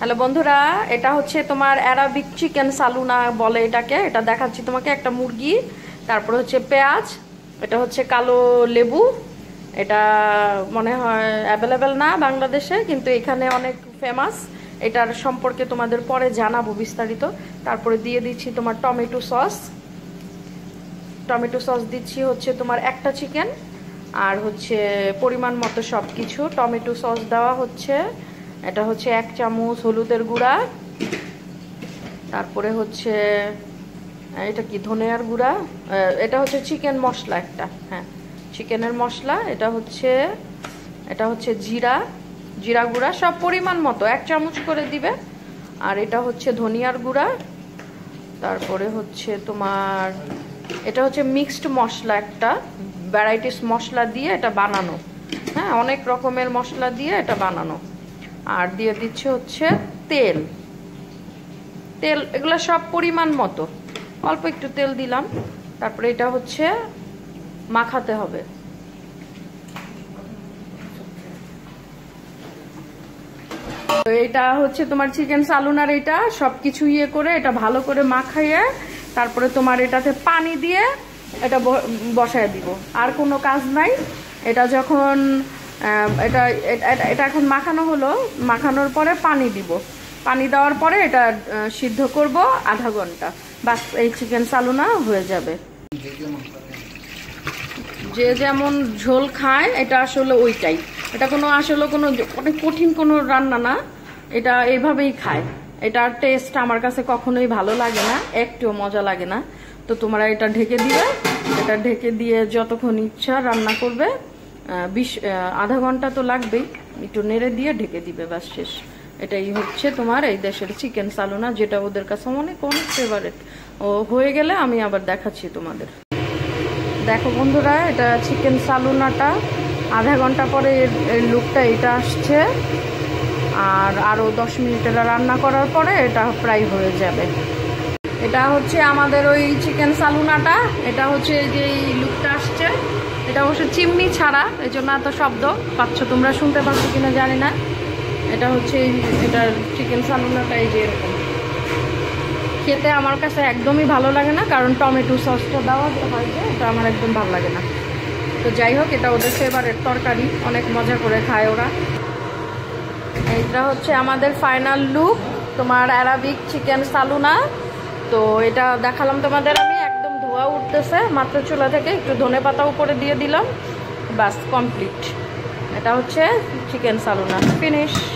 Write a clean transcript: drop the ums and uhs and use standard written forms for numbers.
Hello বন্ধুরা, এটা হচ্ছে তোমার অ্যারাবিক চিকেন সালুনা বলে এটাকে। এটা দেখাচ্ছি তোমাকে, একটা মুরগি, তারপর হচ্ছে পেঁয়াজ, এটা হচ্ছে কালো লেবু। এটা মনে হয় অ্যাভেলেবেল না বাংলাদেশে, কিন্তু এখানে অনেক ফেমাস। এটার সম্পর্কে তোমাদের পরে জানাবো বিস্তারিত। তারপরে দিয়ে দিচ্ছি তোমার টমেটো সস দিচ্ছি হচ্ছে তোমার একটা চিকেন, আর হচ্ছে পরিমাণ মতো সব কিছু। টমেটো সস দেওয়া হচ্ছে, এটা হচ্ছে 1 চামচ হলুদের গুঁড়া, তারপরে হচ্ছে এটা কি ধনিয়ার গুঁড়া, এটা হচ্ছে চিকেন মশলা একটা, হ্যাঁ চিকেনের মশলা। এটা হচ্ছে জিরা গুঁড়া, সব পরিমাণ মতো 1 চামচ করে দিবে। আর এটা হচ্ছে ধনিয়ার গুঁড়া, তারপরে হচ্ছে তোমার এটা হচ্ছে মিক্সড মশলা, একটা ভ্যারাইটিস মশলা দিয়ে এটা বানানো, হ্যাঁ অনেক রকমের মশলা দিয়ে এটা বানানো। আর দিয়ে দিচ্ছে হচ্ছে তেল, এগুলো সব পরিমাণ মতো, অল্প একটু তেল দিলাম। তারপরে এটা হচ্ছে মাখাতে হবে। এটা হচ্ছে তোমার চিকেন সালুনার, এটা সবকিছু ইয়ে করে এটা ভালো করে মাখাইয়ে তারপরে তোমার এটাতে পানি দিয়ে এটা বসায় দিব। আর কোনো কাজ নাই। এটা যখন এটা এখন মাখানো হলো, মাখানোর পরে পানি দিব। পানি দেওয়ার পরে এটা সিদ্ধ করব আধা ঘন্টা, বাস এই চিকেন সালুনা হয়ে যাবে। যে যেমন ঝোল খায় এটা আসলে ওইটাই, এটা আসলে কোনো অনেক কঠিন কোনো রান্না না, এটা এইভাবেই খায়। এটার টেস্ট আমার কাছে কখনোই ভালো লাগে না, একটুও মজা লাগে না। তো তোমরা এটা ঢেকে দিবে, এটা ঢেকে দিয়ে যতক্ষণ ইচ্ছা রান্না করবে, আধা ঘন্টা তো লাগবেই, একটু নেড়ে দিয়ে ঢেকে দিবে, বাস শেষ। এটাই হচ্ছে তোমার এই দেশের চিকেন সালুনা, যেটা ওদের কাছে অনেক অনেক ফেভারিট। ও হয়ে গেলে আমি আবার দেখাচ্ছি তোমাদের। দেখো বন্ধুরা, এটা চিকেন সালুনাটা আধা ঘন্টা পরে এর লুকটা এটা আসছে। আর আরও 10 মিনিট এটা রান্না করার পরে এটা প্রায় হয়ে যাবে। এটা হচ্ছে আমাদের ওই চিকেন সালুনাটা, এটা হচ্ছে যে লুকটা আসছে। এটা অবশ্য চিমনি ছাড়া, এই জন্য এত শব্দ পাচ্ছ, তোমরা শুনতে পাচ্ছ কিনা জানি না। এটা হচ্ছে এটার চিকেন সালুনাটা এই যে এরকম। খেতে আমার কাছে একদমই ভালো লাগে না, কারণ টমেটো সসটা দেওয়া হয় যে, এটা আমার একদম ভালো লাগে না। তো যাই হোক, এটা ওদের ফেভারিট তরকারি, অনেক মজা করে খায় ওরা। এটা হচ্ছে আমাদের ফাইনাল লুক তোমার অ্যারাবিক চিকেন সালুনা। তো এটা দেখালাম তোমাদের আমি, একদম ধোয়া উঠতেছে মাত্র চুলা থেকে, একটু ধনেপাতা উপরে দিয়ে দিলাম, বাস কমপ্লিট। এটা হচ্ছে চিকেন সালুনা ফিনিশ।